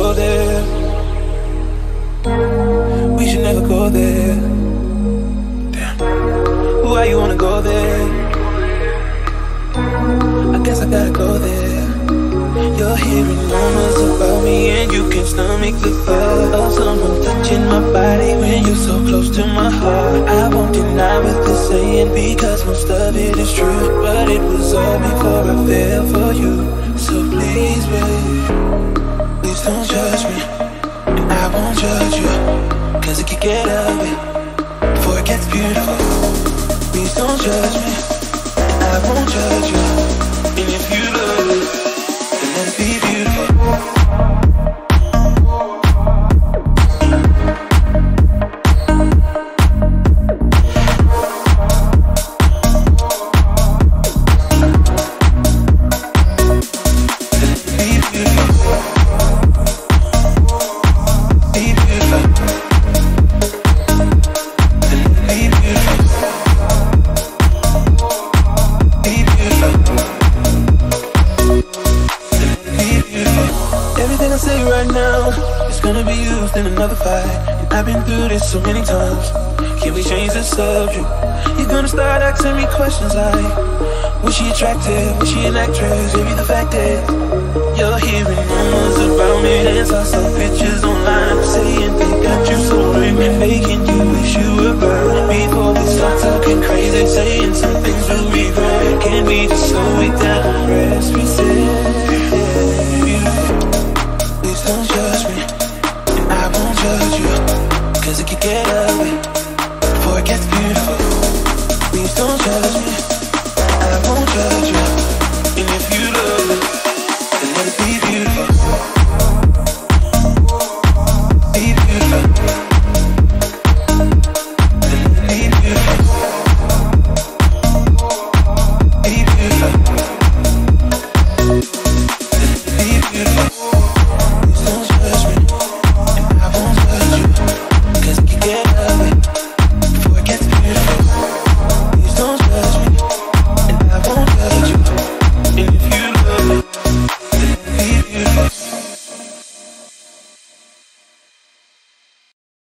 go there. We should never go there. Damn. Why you wanna go there? I guess I gotta go there. You're hearing rumors about me and you can stomach the thought of someone touching my body when you're so close to my heart. I won't deny what they're saying because most of it is true, but it was all before I fell for you. So please, babe, please don't judge me, and I won't judge you, cause it could get ugly before it gets beautiful. Please don't judge me, and I won't judge you, and if you love it, then let it be beautiful. In another fight, and I've been through this so many times. Can we change the subject? You're gonna start asking me questions like, was she attractive? Was she an actress? Maybe the fact is you're hearing rumors about me, and saw some pictures online saying they got you so ring, making you wish you were burned. Before we start talking crazy, saying some things we'll regret. Can we just slow it down?